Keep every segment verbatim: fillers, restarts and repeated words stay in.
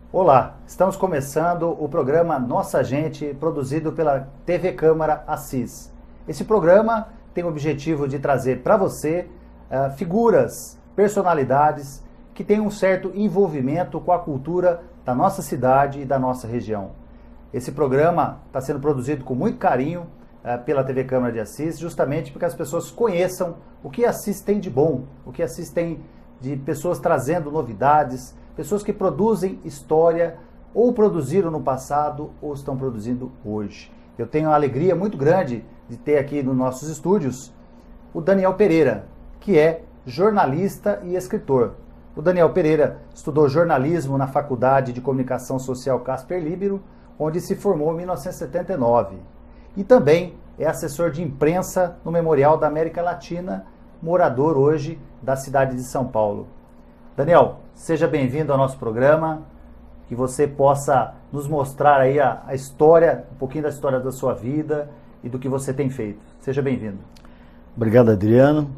Olá, estamos começando o programa Nossa Gente, produzido pela T V Câmara Assis. Esse programa tem o objetivo de trazer para você uh, figuras, personalidades que têm um certo envolvimento com a cultura da nossa cidade e da nossa região. Esse programa está sendo produzido com muito carinho uh, pela T V Câmara de Assis, justamente porque as pessoas conheçam o que Assis tem de bom, o que Assis tem de pessoas trazendo novidades, pessoas que produzem história, ou produziram no passado, ou estão produzindo hoje. Eu tenho uma alegria muito grande de ter aqui nos nossos estúdios o Daniel Pereira, que é jornalista e escritor. O Daniel Pereira estudou jornalismo na Faculdade de Comunicação Social Casper Líbero, onde se formou em mil novecentos e setenta e nove. E também é assessor de imprensa no Memorial da América Latina, morador hoje da cidade de São Paulo. Daniel, seja bem-vindo ao nosso programa, que você possa nos mostrar aí a, a história, um pouquinho da história da sua vida e do que você tem feito. Seja bem-vindo. Obrigado, Adriano.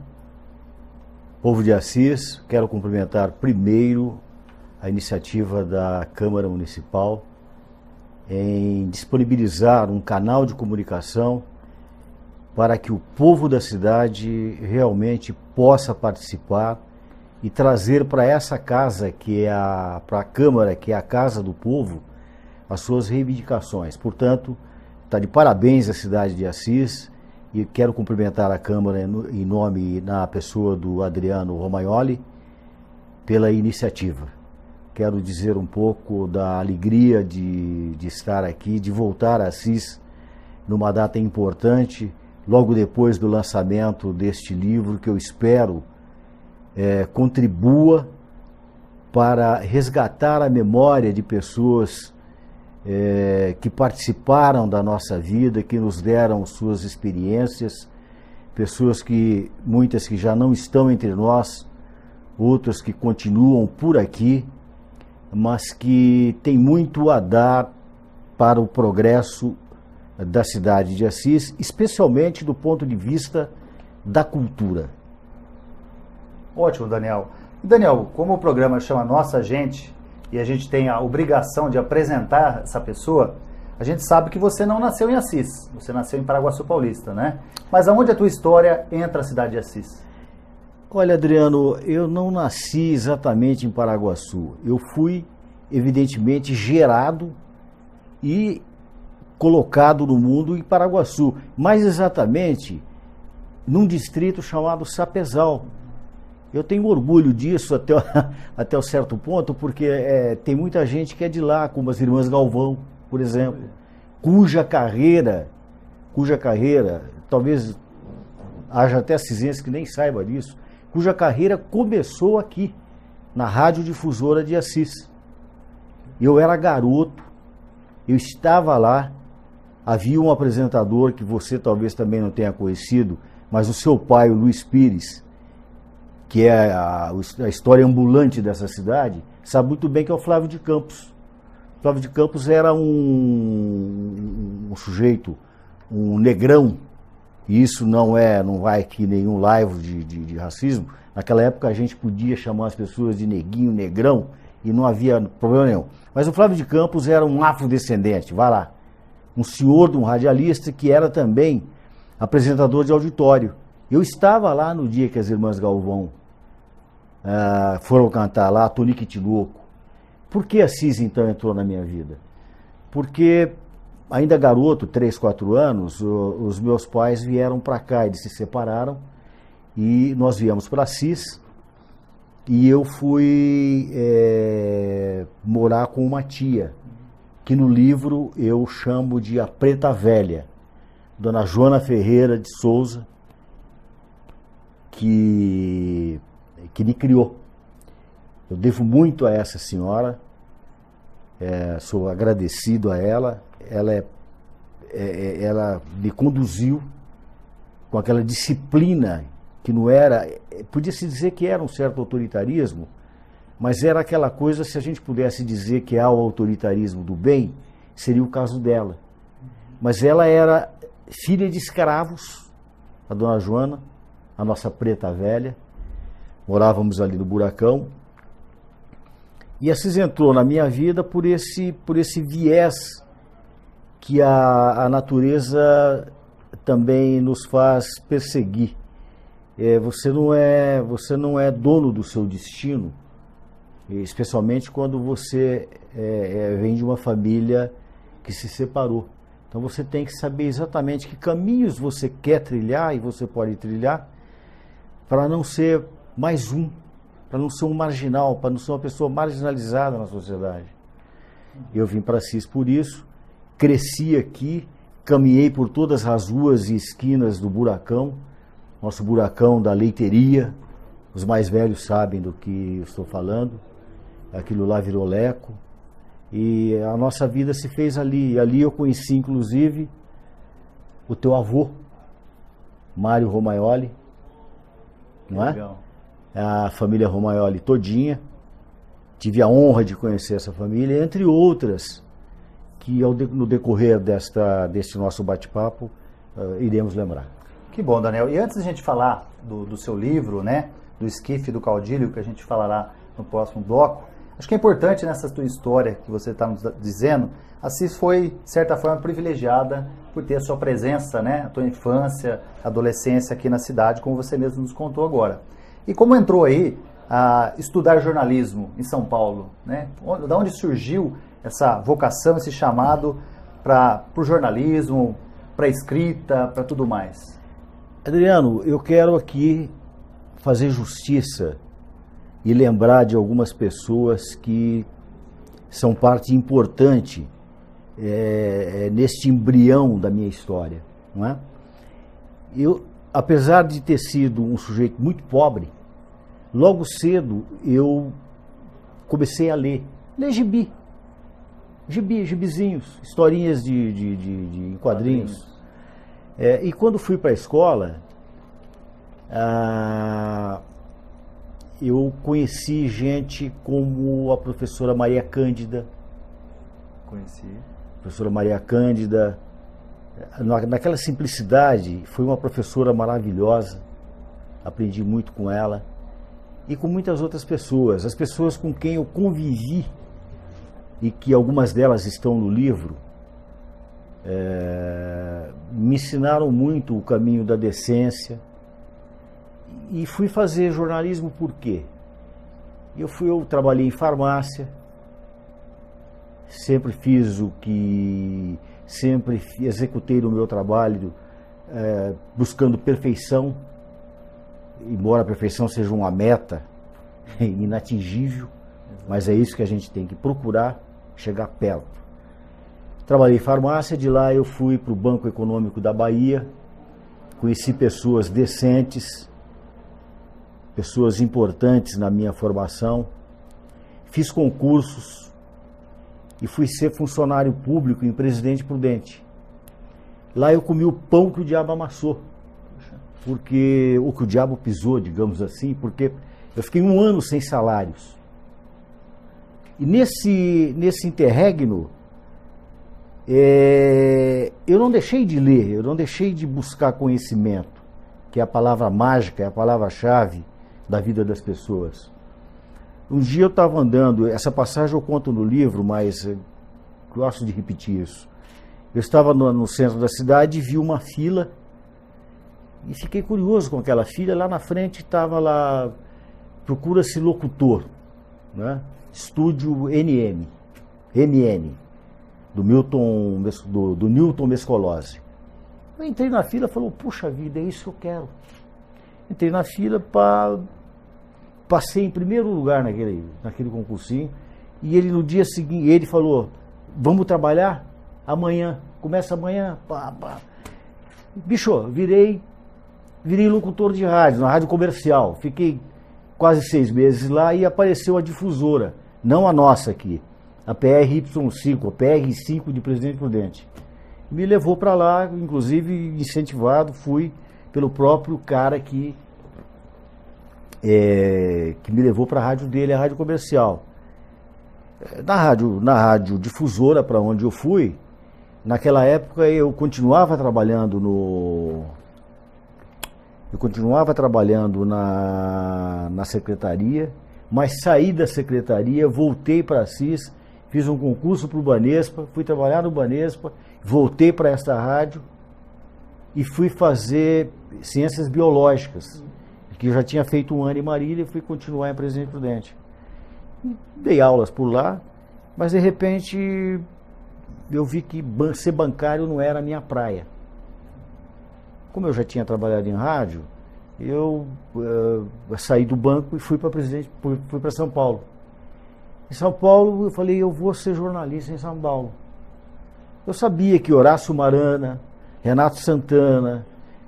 Povo de Assis, quero cumprimentar primeiro a iniciativa da Câmara Municipal em disponibilizar um canal de comunicação para que o povo da cidade realmente possa participar e trazer para essa casa, que é a, para a Câmara, que é a casa do povo, as suas reivindicações. Portanto, está de parabéns a cidade de Assis e quero cumprimentar a Câmara em nome, na pessoa do Adriano Romagnoli, pela iniciativa. Quero dizer um pouco da alegria de, de estar aqui, de voltar a Assis numa data importante, logo depois do lançamento deste livro, que eu espero É, contribua para resgatar a memória de pessoas é, que participaram da nossa vida, que nos deram suas experiências, pessoas que, muitas que já não estão entre nós, outras que continuam por aqui, mas que têm muito a dar para o progresso da cidade de Assis, especialmente do ponto de vista da cultura. Ótimo, Daniel. Daniel, como o programa chama Nossa Gente e a gente tem a obrigação de apresentar essa pessoa, a gente sabe que você não nasceu em Assis, você nasceu em Paraguaçu Paulista, né? Mas aonde a tua história entra a cidade de Assis? Olha, Adriano, eu não nasci exatamente em Paraguaçu. Eu fui, evidentemente, gerado e colocado no mundo em Paraguaçu, mais exatamente num distrito chamado Sapezal. Eu tenho orgulho disso até, até um certo ponto, porque é, tem muita gente que é de lá, como as irmãs Galvão, por exemplo, cuja carreira, cuja carreira, talvez haja até assisense que nem saiba disso, cuja carreira começou aqui, na Radiodifusora de Assis. Eu era garoto, eu estava lá, havia um apresentador que você talvez também não tenha conhecido, mas o seu pai, o Luiz Pires, que é a, a história ambulante dessa cidade, sabe muito bem que é o Flávio de Campos. Flávio de Campos era um, um, um sujeito, um negrão, e isso não é, não vai aqui nenhum live de, de, de racismo. Naquela época a gente podia chamar as pessoas de neguinho, negrão, e não havia problema nenhum. Mas o Flávio de Campos era um afrodescendente, vai lá, um senhor de um radialista que era também apresentador de auditório. Eu estava lá no dia que as irmãs Galvão Uh, foram cantar lá, Tonique Tinoco. Por que Assis então entrou na minha vida? Porque ainda garoto, três, quatro anos, o, os meus pais vieram para cá, eles se separaram e nós viemos para Assis e eu fui é, morar com uma tia, que no livro eu chamo de a Preta Velha, Dona Joana Ferreira de Souza, que que me criou. Eu devo muito a essa senhora, é, sou agradecido a ela, ela, é, é, ela me conduziu com aquela disciplina que não era, podia-se dizer que era um certo autoritarismo, mas era aquela coisa, se a gente pudesse dizer que há o autoritarismo do bem, seria o caso dela. Mas ela era filha de escravos, a Dona Joana, a nossa Preta Velha. Morávamos ali no Buracão E Assis entrou na minha vida por esse, por esse viés que a, a natureza também nos faz perseguir. É, você não é, você não é dono do seu destino, especialmente quando você é, é, vem de uma família que se separou. Então você tem que saber exatamente que caminhos você quer trilhar e você pode trilhar para não ser mais um, para não ser um marginal, para não ser uma pessoa marginalizada na sociedade. Eu vim para Assis por isso, cresci aqui, caminhei por todas as ruas e esquinas do Buracão, nosso Buracão da leiteria, os mais velhos sabem do que eu estou falando, aquilo lá virou Leco, e a nossa vida se fez ali. E ali eu conheci, inclusive, o teu avô, Mário Romaioli, não é? Legal. A família Romaioli todinha. Tive a honra de conhecer essa família, entre outras, que ao de, no decorrer desta, deste nosso bate-papo uh, iremos lembrar. Que bom, Daniel. E antes de a gente falar do, do seu livro, né, do esquife do caudilho, que a gente falará no próximo bloco, acho que é importante nessa tua história que você está nos dizendo, Assis foi, de certa forma, privilegiada por ter a sua presença, né, a tua infância, adolescência aqui na cidade, como você mesmo nos contou agora. E como entrou aí a estudar jornalismo em São Paulo, né? Da onde surgiu essa vocação, esse chamado para o jornalismo, para a escrita, para tudo mais? Adriano, eu quero aqui fazer justiça e lembrar de algumas pessoas que são parte importante é, é, neste embrião da minha história, não é? Eu, apesar de ter sido um sujeito muito pobre, logo cedo eu comecei a ler, ler gibi, gibi, gibizinhos, historinhas de, de, de, de quadrinhos. É, e quando fui para a escola, ah, eu conheci gente como a professora Maria Cândida. Conheci. Professora Maria Cândida, naquela simplicidade, foi uma professora maravilhosa, aprendi muito com ela. E com muitas outras pessoas, as pessoas com quem eu convivi, e que algumas delas estão no livro, é, me ensinaram muito o caminho da decência. E fui fazer jornalismo por quê? Eu, fui, eu trabalhei em farmácia, sempre fiz o que... sempre executei no meu trabalho é, buscando perfeição, embora a perfeição seja uma meta inatingível, mas é isso que a gente tem que procurar, chegar perto. Trabalhei em farmácia, de lá eu fui para o Banco Econômico da Bahia, conheci pessoas decentes, pessoas importantes na minha formação, fiz concursos e fui ser funcionário público em Presidente Prudente. Lá eu comi o pão que o diabo amassou, porque o que o diabo pisou, digamos assim, porque eu fiquei um ano sem salários. E nesse, nesse interregno, é, eu não deixei de ler, eu não deixei de buscar conhecimento, que é a palavra mágica, é a palavra-chave da vida das pessoas. Um dia eu estava andando, essa passagem eu conto no livro, mas eu gosto de repetir isso. Eu estava no, no centro da cidade e vi uma fila e fiquei curioso com aquela fila. Lá na frente estava lá, procura-se locutor, né? Estúdio N M, N N, do Milton, do, do Newton Mescolozzi. Eu entrei na fila e falei, puxa vida, é isso que eu quero. Entrei na fila, pra, passei em primeiro lugar naquele, naquele concursinho, e ele no dia seguinte, ele falou, vamos trabalhar? Amanhã, começa amanhã, pá, pá. Bicho, virei, virei locutor de rádio, na rádio comercial, fiquei quase seis meses lá e apareceu a difusora, não a nossa aqui, a P R Y cinco, a P R cinco de Presidente Prudente. Me levou para lá, inclusive incentivado, fui pelo próprio cara que, é, que me levou para a rádio dele, a rádio comercial. Na rádio, na rádio difusora para onde eu fui, naquela época eu continuava trabalhando no... Eu continuava trabalhando na, na secretaria, mas saí da secretaria, voltei para a Assis, fiz um concurso para o Banespa, fui trabalhar no Banespa, voltei para esta rádio e fui fazer ciências biológicas, que eu já tinha feito um ano em Marília e fui continuar em Presidente Prudente. Dei aulas por lá, mas de repente eu vi que ser bancário não era a minha praia. Como eu já tinha trabalhado em rádio, eu uh, saí do banco e fui para Presidente, fui para São Paulo. Em São Paulo eu falei, eu vou ser jornalista em São Paulo. Eu sabia que Horácio Marana, Renato Santana,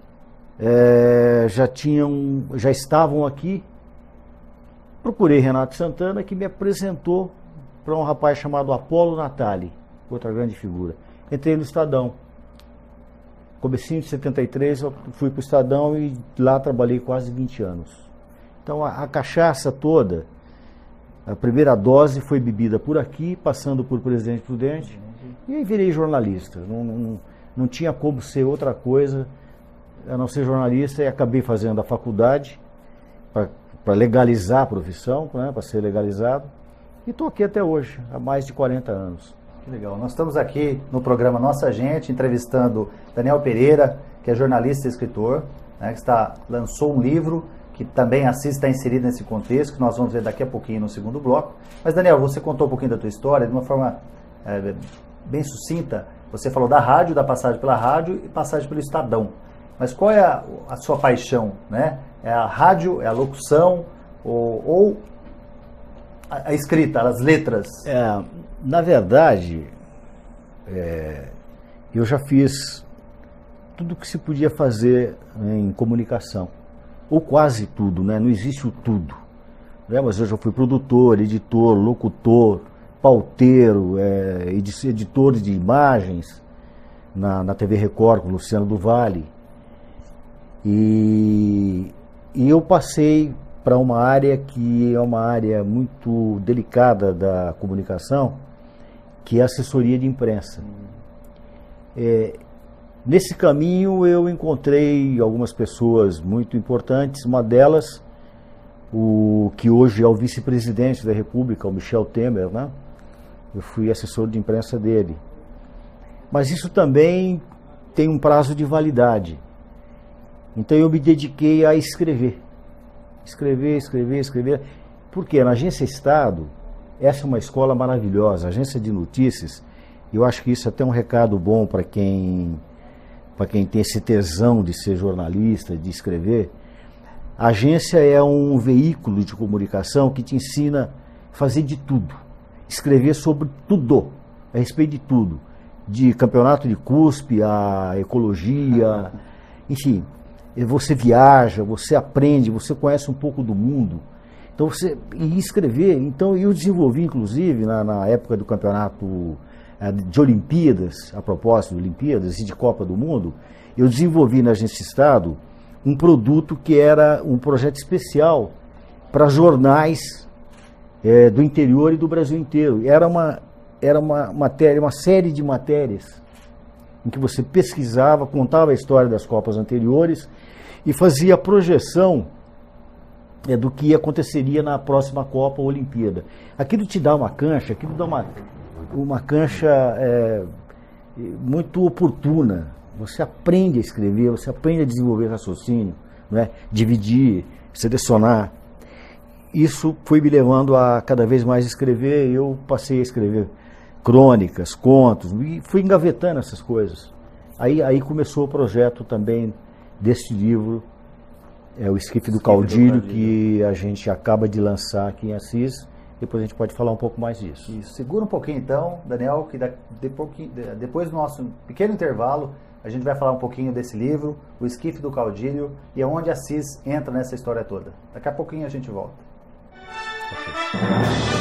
é, já tinham, já estavam aqui. Procurei Renato Santana, que me apresentou para um rapaz chamado Apolo Natali, outra grande figura. Entrei no Estadão. Comecinho de setenta e três eu fui para o Estadão e lá trabalhei quase vinte anos. Então a, a cachaça toda, a primeira dose foi bebida por aqui, passando por Presidente Prudente, e aí virei jornalista. Não, não, não tinha como ser outra coisa a não ser jornalista, e acabei fazendo a faculdade para legalizar a profissão, né, para ser legalizado, e estou aqui até hoje, há mais de quarenta anos. Que legal. Nós estamos aqui no programa Nossa Gente, entrevistando Daniel Pereira, que é jornalista e escritor, né, que está, lançou um livro, que também a Assis está inserido nesse contexto, que nós vamos ver daqui a pouquinho no segundo bloco. Mas, Daniel, você contou um pouquinho da tua história de uma forma é, bem sucinta. Você falou da rádio, da passagem pela rádio e passagem pelo Estadão. Mas qual é a, a sua paixão, né? É a rádio, é a locução ou, ou a, a escrita, as letras? É, na verdade, é, eu já fiz tudo que se podia fazer em comunicação, ou quase tudo, né? Não existe o tudo, né? Mas eu já fui produtor, editor, locutor, pauteiro, é, editor de imagens na, na T V Record com o Luciano do Vale. E, e eu passei para uma área que é uma área muito delicada da comunicação, que é a assessoria de imprensa. É, nesse caminho eu encontrei algumas pessoas muito importantes, uma delas, o que hoje é o vice-presidente da República, o Michel Temer, né? Eu fui assessor de imprensa dele. Mas isso também tem um prazo de validade. Então eu me dediquei a escrever. Escrever, escrever, escrever. Porque na Agência Estado, essa é uma escola maravilhosa, agência de notícias. Eu acho que isso é até um recado bom para quem, para quem tem esse tesão de ser jornalista, de escrever. A agência é um veículo de comunicação que te ensina a fazer de tudo. Escrever sobre tudo, a respeito de tudo. De campeonato de cuspe, a ecologia, enfim. Você viaja, você aprende, você conhece um pouco do mundo. Então você e escrever, então eu desenvolvi inclusive na, na época do campeonato de Olimpíadas, a propósito de Olimpíadas e de Copa do Mundo, eu desenvolvi na Agência Estado um produto que era um projeto especial para jornais é, do interior e do Brasil inteiro. Era uma era uma matéria, uma série de matérias em que você pesquisava, contava a história das Copas anteriores e fazia a projeção é, do que aconteceria na próxima Copa ou Olimpíada. Aquilo te dá uma cancha, aquilo dá uma, uma cancha é, muito oportuna. Você aprende a escrever, você aprende a desenvolver raciocínio, né? Dividir, selecionar. Isso foi me levando a cada vez mais escrever. Eu passei a escrever crônicas, contos, e fui engavetando essas coisas. Aí, aí começou o projeto também deste livro, é o Esquife do Caudilho, que a gente acaba de lançar aqui em Assis. Depois a gente pode falar um pouco mais disso. Isso. Segura um pouquinho então, Daniel, que depois do nosso pequeno intervalo, a gente vai falar um pouquinho desse livro, o Esquife do Caudilho, e aonde Assis entra nessa história toda. Daqui a pouquinho a gente volta. Okay.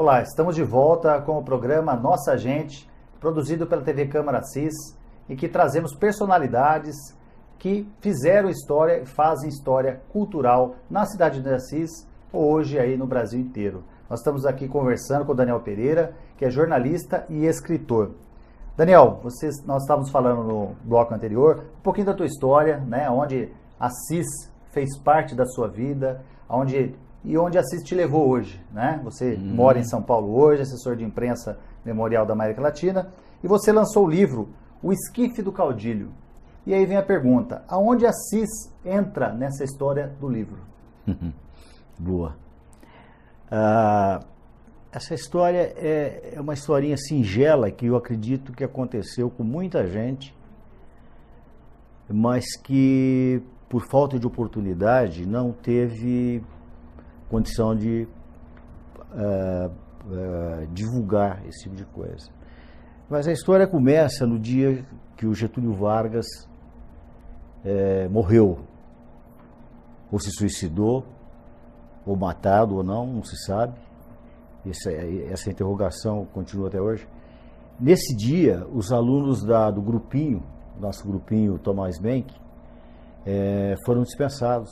Olá, estamos de volta com o programa Nossa Gente, produzido pela T V Câmara Assis, e que trazemos personalidades que fizeram história e fazem história cultural na cidade de Assis, ou hoje aí no Brasil inteiro. Nós estamos aqui conversando com o Daniel Pereira, que é jornalista e escritor. Daniel, vocês, nós estávamos falando no bloco anterior um pouquinho da tua história, né, onde Assis fez parte da sua vida, onde, e onde Assis te levou hoje, né? Você hum. mora em São Paulo hoje, assessor de imprensa memorial da América Latina, e você lançou o livro O Esquife do Caudilho. E aí vem a pergunta, aonde Assis entra nessa história do livro? Boa. Ah, essa história é, é uma historinha singela que eu acredito que aconteceu com muita gente, mas que por falta de oportunidade não teve condição de uh, uh, divulgar esse tipo de coisa. Mas a história começa no dia que o Getúlio Vargas uh, morreu, ou se suicidou, ou matado ou não, não se sabe. Essa, essa interrogação continua até hoje. Nesse dia, os alunos da, do grupinho, nosso grupinho Tomás Menck, é, foram dispensados.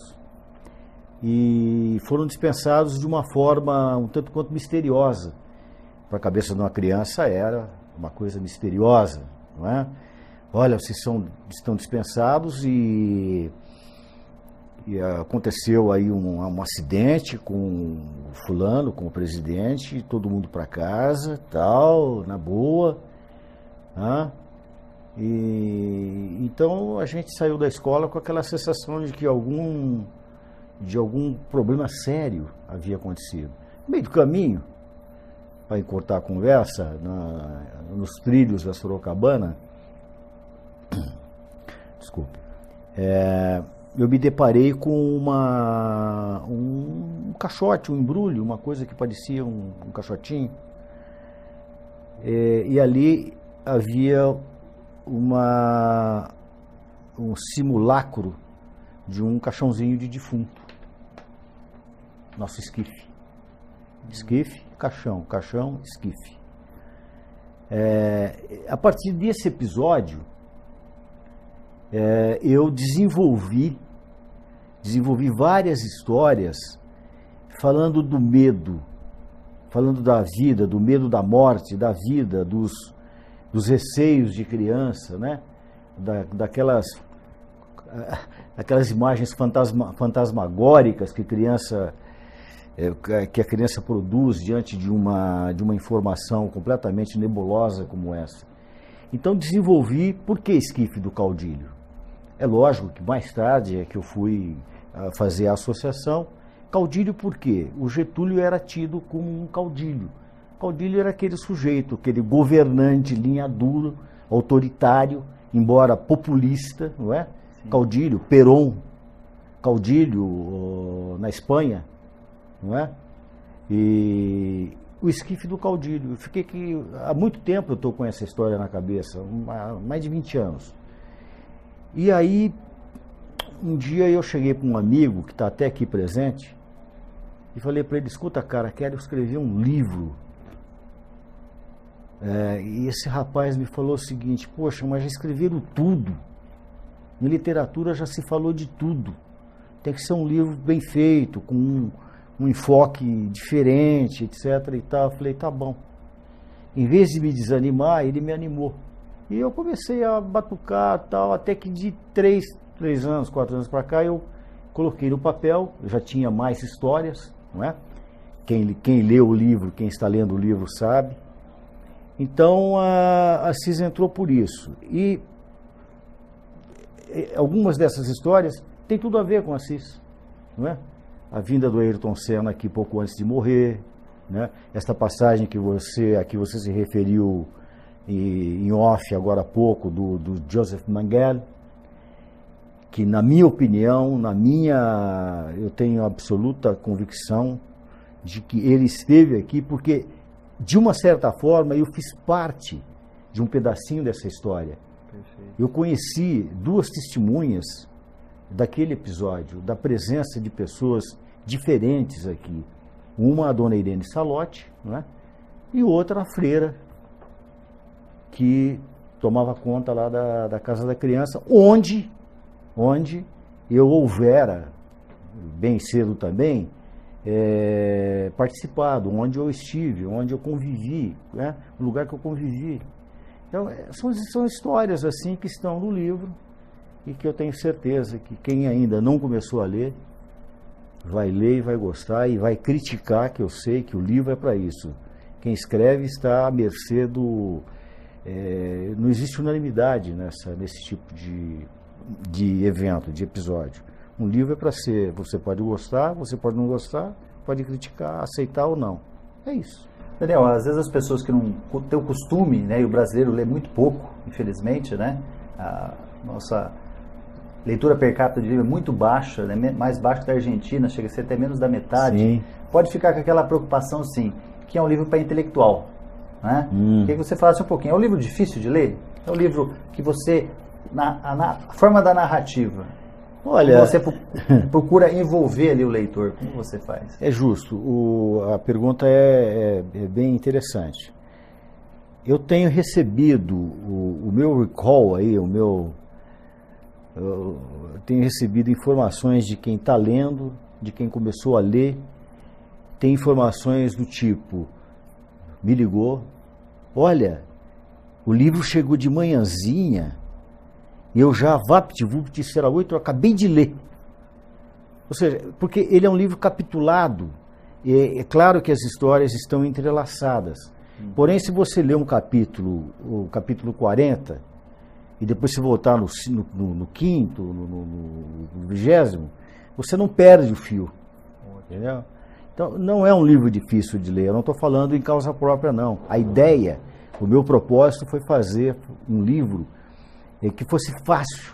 E foram dispensados de uma forma um tanto quanto misteriosa. Para a cabeça de uma criança era uma coisa misteriosa, não é? Olha, vocês são, estão dispensados e... E aconteceu aí um, um acidente com o fulano, com o presidente, todo mundo para casa, tal, na boa. Né? E, então a gente saiu da escola com aquela sensação de que algum, de algum problema sério havia acontecido. No meio do caminho, para encurtar a conversa, na, nos trilhos da Sorocabana, desculpe, é, eu me deparei com uma, um, um caixote, um embrulho, uma coisa que parecia um, um caixotinho. É, e ali havia uma, um simulacro de um caixãozinho de defunto. Nosso esquife. Esquife, caixão, caixão, esquife. É, a partir desse episódio, é, eu desenvolvi Desenvolvi várias histórias falando do medo, falando da vida, do medo da morte, da vida, dos, dos receios de criança, né? da, daquelas, aquelas imagens fantasma, fantasmagóricas que, criança, que a criança produz diante de uma, de uma informação completamente nebulosa como essa. Então desenvolvi, por que Esquife do Caudilho? É lógico que mais tarde é que eu fui a fazer a associação. Caudilho por quê? O Getúlio era tido como um caudilho. Caudilho era aquele sujeito, aquele governante linha dura, autoritário, embora populista, não é? Sim. Caudilho, Perón, caudilho uh, na Espanha, não é? E o esquife do caudilho. Eu fiquei que há muito tempo eu estou com essa história na cabeça, há mais de vinte anos. E aí, um dia eu cheguei para um amigo que está até aqui presente e falei para ele, escuta cara, quero escrever um livro. É, e esse rapaz me falou o seguinte, poxa, mas já escreveram tudo. Em literatura já se falou de tudo. Tem que ser um livro bem feito, com um, um enfoque diferente, etc e tal. Eu falei, tá bom. Em vez de me desanimar, ele me animou. E eu comecei a batucar tal, até que de três, três anos, quatro anos para cá, eu coloquei no papel, eu já tinha mais histórias, não é? Quem, quem lê o livro, quem está lendo o livro sabe. Então a Assis entrou por isso. E, e algumas dessas histórias têm tudo a ver com Assis, não é? A vinda do Ayrton Senna aqui pouco antes de morrer, né? Esta passagem que você, a que você se referiu em off agora há pouco, do, do Joseph Mengele, que na minha opinião, na minha, eu tenho absoluta convicção de que ele esteve aqui porque, de uma certa forma, eu fiz parte de um pedacinho dessa história. Perfeito. Eu conheci duas testemunhas daquele episódio, da presença de pessoas diferentes aqui. Uma, a dona Irene Salotti, não é? e outra a freira, que tomava conta lá da, da casa da criança, onde, onde eu houvera, bem cedo também, é, participado, onde eu estive, onde eu convivi, né? O lugar que eu convivi. Então, são, são histórias assim que estão no livro e que eu tenho certeza que quem ainda não começou a ler, vai ler e vai gostar e vai criticar, que eu sei que o livro é para isso. Quem escreve está à mercê do... É, não existe unanimidade nessa, nesse tipo de, de evento, de episódio. Um livro é para ser, você pode gostar, você pode não gostar, pode criticar, aceitar ou não. É isso. Daniel, às vezes as pessoas que não têm o costume, né, e o brasileiro lê muito pouco, infelizmente, né, a nossa leitura per capita de livro é muito baixa, né, mais baixa que da Argentina, chega a ser até menos da metade. Sim. Pode ficar com aquela preocupação, sim, que é um livro para intelectual. Né? Hum. Queria que você falasse um pouquinho. É um livro difícil de ler? É um livro que você, na, a, na a forma da narrativa, olha, você procura envolver ali o leitor, como você faz? É justo, o, a pergunta é, é, é bem interessante. Eu tenho recebido o, o meu recall aí, o meu, eu tenho recebido informações de quem está lendo, de quem começou a ler, tem informações do tipo, me ligou, olha, o livro chegou de manhãzinha, e eu já, vapt-vupt, isso era oito, eu acabei de ler. Ou seja, porque ele é um livro capitulado, é, é claro que as histórias estão entrelaçadas, hum. porém se você ler um capítulo, o capítulo quarenta, e depois se voltar no, no, no quinto, no, no, no vigésimo, você não perde o fio, entendeu? Então, não é um livro difícil de ler, eu não estou falando em causa própria, não. A ideia, o meu propósito foi fazer um livro que fosse fácil,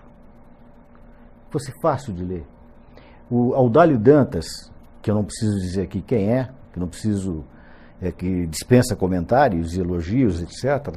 fosse fásil de ler. O Audálio Dantas, que eu não preciso dizer aqui quem é, que não preciso, é, que dispensa comentários, elogios, etcétera,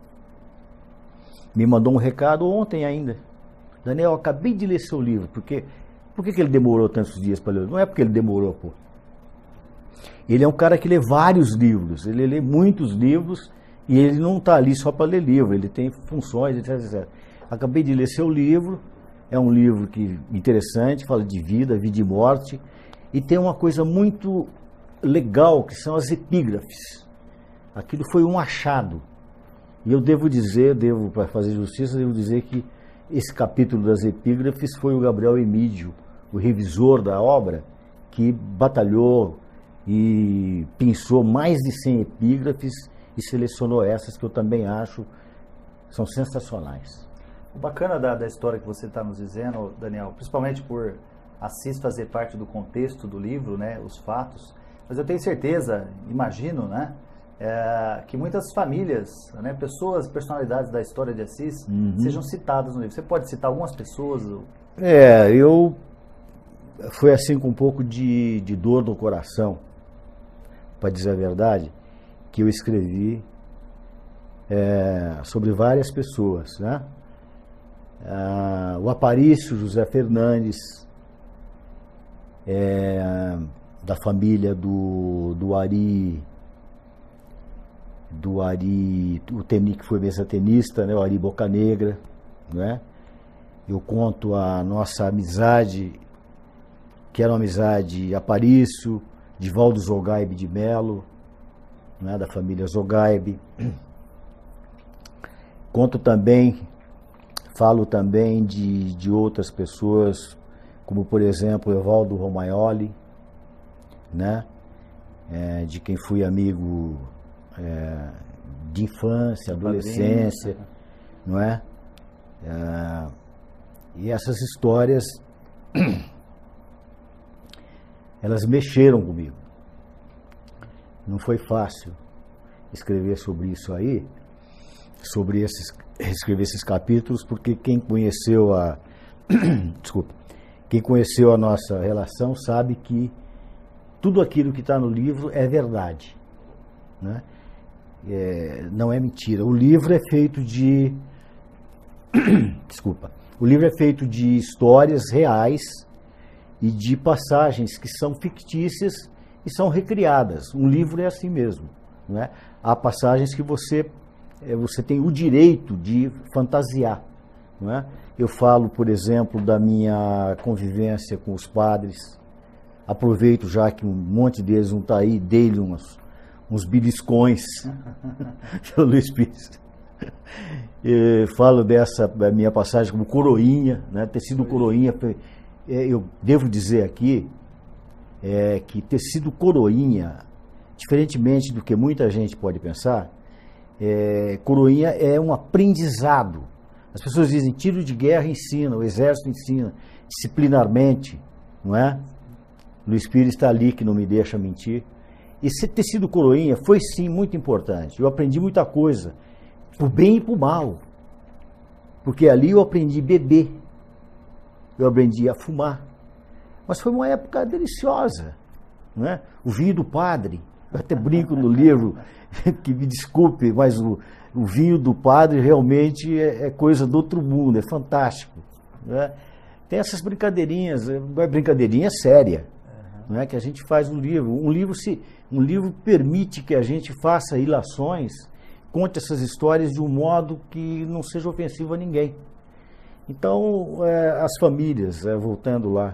me mandou um recado ontem ainda. Daniel, eu acabei de ler seu livro, porque, por que, que ele demorou tantos dias para ler? Não é porque ele demorou, pô. Ele é um cara que lê vários livros, ele lê muitos livros e ele não está ali só para ler livro, ele tem funções, etcétera, etcétera. Acabei de ler seu livro, é um livro que, interessante, fala de vida, vida e morte, e tem uma coisa muito legal, que são as epígrafes. Aquilo foi um achado. E eu devo dizer, devo, para fazer justiça, devo dizer que esse capítulo das epígrafes foi o Gabriel Emídio, o revisor da obra, que batalhou e pensou mais de cem epígrafes e selecionou essas que eu também acho são sensacionais. O bacana da, da história que você está nos dizendo, Daniel, principalmente por Assis fazer parte do contexto do livro, né, os fatos, mas eu tenho certeza, imagino, né, é, que muitas famílias, né, pessoas, personalidades da história de Assis, uhum. sejam citadas no livro. Você pode citar algumas pessoas? É, eu... Foi assim com um pouco de, de dor no coração, para dizer a verdade, que eu escrevi é, sobre várias pessoas, né? Ah, o Aparício José Fernandes, é, da família do, do Ari, do Ari, o teni, que foi mesa tenista, né? O Ari Bocanegra, né? Eu conto a nossa amizade, que era uma amizade Aparício, de Valdo Zogaib de Melo, né, da família Zogaib. Conto também, falo também de, de outras pessoas, como por exemplo Evaldo Romagnoli, né, é, de quem fui amigo é, de infância, adolescência, não é? é? E essas histórias elas mexeram comigo. Não foi fácil escrever sobre isso aí, sobre esses, escrever esses capítulos, porque quem conheceu a, desculpa, quem conheceu a nossa relação sabe que tudo aquilo que está no livro é verdade, né? É, não é mentira. O livro é feito de, desculpa, o livro é feito de histórias reais e de passagens que são fictícias e são recriadas. Um livro é assim mesmo, não é? Há passagens que você, é, você tem o direito de fantasiar, não é? Eu falo, por exemplo, da minha convivência com os padres. Aproveito já que um monte deles não está aí, dei-lhe uns, uns beliscões pelo Luiz Pires. E falo dessa minha passagem como coroinha, né? Ter sido coroinha. Eu devo dizer aqui é, que ter sido coroinha, diferentemente do que muita gente pode pensar, é, coroinha é um aprendizado. As pessoas dizem, tiro de guerra ensina, o exército ensina, disciplinarmente, não é? Luiz Pires está ali que não me deixa mentir. E ser, ter sido coroinha foi sim muito importante. Eu aprendi muita coisa, pro bem e pro mal. Porque ali eu aprendi a beber, eu aprendi a fumar. Mas foi uma época deliciosa, não é? O vinho do padre, eu até brinco no livro, que me desculpe, mas o, o vinho do padre realmente é, é coisa do outro mundo, é fantástico, não é? Tem essas brincadeirinhas, não é brincadeirinha, é séria, uhum. Não é? Que a gente faz um livro. Um livro, se, um livro permite que a gente faça ilações, conte essas histórias de um modo que não seja ofensivo a ninguém. Então, é, as famílias, é, voltando lá,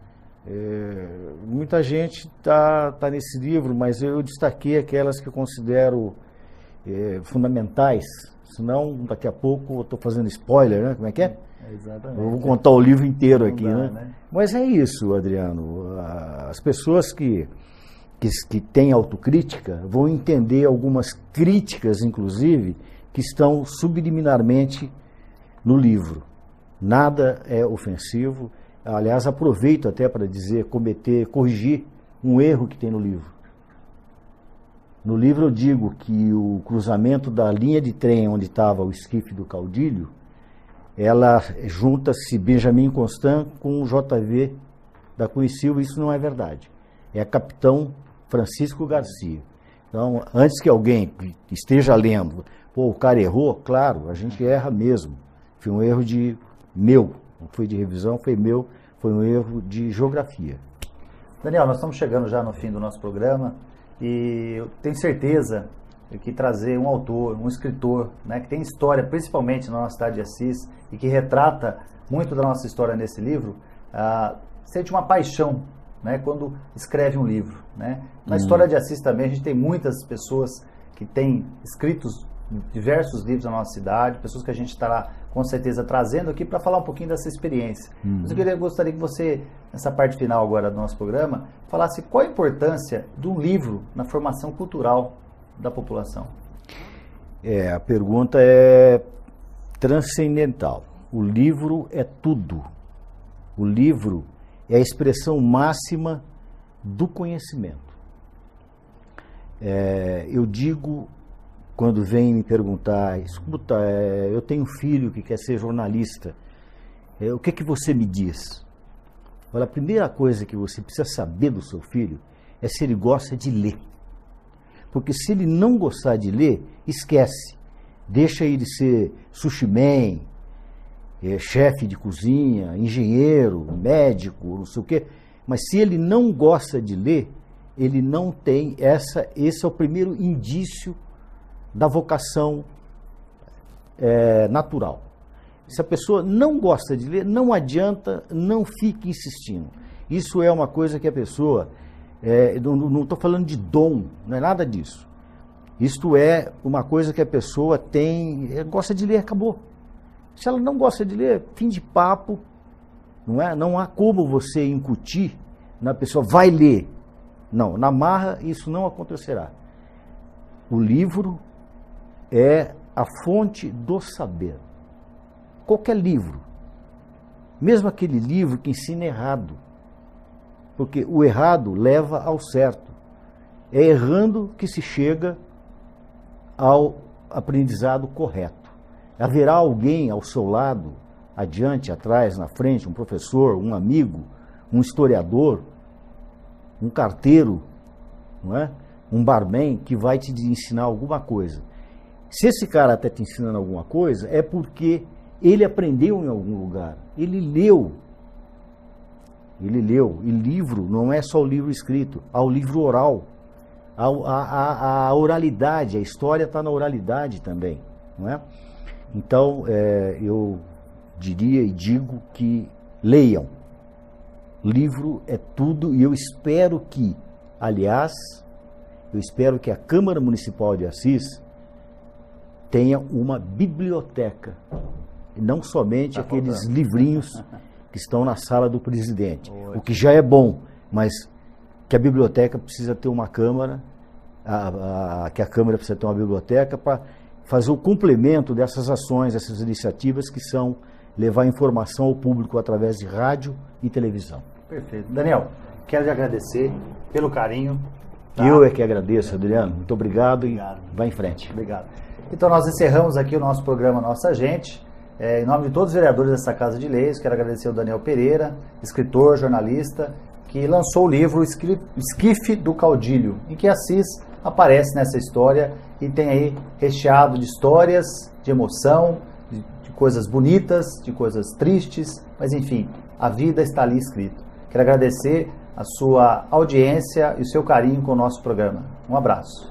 é, muita gente está tá nesse livro, mas eu destaquei aquelas que eu considero é, fundamentais, senão daqui a pouco eu estou fazendo spoiler, né? Como é que é? É exatamente. Eu vou contar o livro inteiro aqui, dá, né? né? Mas é isso, Adriano. As pessoas que, que, que têm autocrítica vão entender algumas críticas, inclusive, que estão subliminarmente no livro. Nada é ofensivo. Aliás, aproveito até para dizer, cometer, corrigir um erro que tem no livro. No livro eu digo que o cruzamento da linha de trem onde estava o esquife do Caudilho, ela junta-se Benjamin Constant com o J V da Cunha e Silva. Isso não é verdade. É Capitão Francisco Garcia. Então, antes que alguém esteja lendo, pô, o cara errou, claro, a gente erra mesmo. Foi um erro de meu, não foi de revisão, foi meu, foi um erro de geografia. Daniel, nós estamos chegando já no fim do nosso programa e eu tenho certeza que trazer um autor, um escritor, né, que tem história, principalmente na nossa cidade de Assis, e que retrata muito da nossa história nesse livro, ah, sente uma paixão, né, quando escreve um livro, né? Na hum. história de Assis também a gente tem muitas pessoas que têm escritos diversos livros na nossa cidade, pessoas que a gente estará com certeza trazendo aqui para falar um pouquinho dessa experiência. Hum. Mas eu queria, gostaria que você, nessa parte final agora do nosso programa, falasse qual a importância do livro na formação cultural da população. É, a pergunta é transcendental. O livro é tudo. O livro é a expressão máxima do conhecimento. É, eu digo, quando vem me perguntar, escuta, é, eu tenho um filho que quer ser jornalista, é, o que que você me diz? Olha, a primeira coisa que você precisa saber do seu filho é se ele gosta de ler. Porque se ele não gostar de ler, esquece. Deixa ele ser sushi man, é, chefe de cozinha, engenheiro, médico, não sei o quê. Mas se ele não gosta de ler, ele não tem essa... Esse é o primeiro indício da vocação é, natural. Se a pessoa não gosta de ler, não adianta, não fique insistindo. Isso é uma coisa que a pessoa... É, não estou falando de dom, não é nada disso. Isto é uma coisa que a pessoa tem, é, gosta de ler, acabou. Se ela não gosta de ler, fim de papo, não é? Não há como você incutir na pessoa, vai ler. Não, na marra isso não acontecerá. O livro é a fonte do saber. Qualquer livro, mesmo aquele livro que ensina errado, porque o errado leva ao certo. É errando que se chega ao aprendizado correto. Haverá alguém ao seu lado, adiante, atrás, na frente, um professor, um amigo, um historiador, um carteiro, não é? Um barman que vai te ensinar alguma coisa. Se esse cara está te ensinando alguma coisa, é porque ele aprendeu em algum lugar, ele leu. Ele leu, e livro não é só o livro escrito, há o livro oral. A, a, a oralidade, a história está na oralidade também, não é? Então, é, eu diria e digo que leiam. Livro é tudo, e eu espero que, aliás, eu espero que a Câmara Municipal de Assis tenha uma biblioteca, e não somente tá aqueles faltando. livrinhos que estão na sala do presidente, Ótimo. o que já é bom, mas que a biblioteca precisa ter uma câmara, a, a, que a Câmara precisa ter uma biblioteca para fazer o complemento dessas ações, dessas iniciativas que são levar informação ao público através de rádio e televisão. Perfeito. Daniel, quero te agradecer pelo carinho. Tá? Eu é que agradeço, Adriano. Muito obrigado, obrigado. E vai em frente. Obrigado. Então nós encerramos aqui o nosso programa Nossa Gente. É, em nome de todos os vereadores dessa Casa de Leis, quero agradecer ao Daniel Pereira, escritor, jornalista, que lançou o livro Esquife do Caudilho, em que Assis aparece nessa história e tem aí recheado de histórias, de emoção, de, de coisas bonitas, de coisas tristes, mas enfim, a vida está ali escrito. Quero agradecer a sua audiência e o seu carinho com o nosso programa. Um abraço.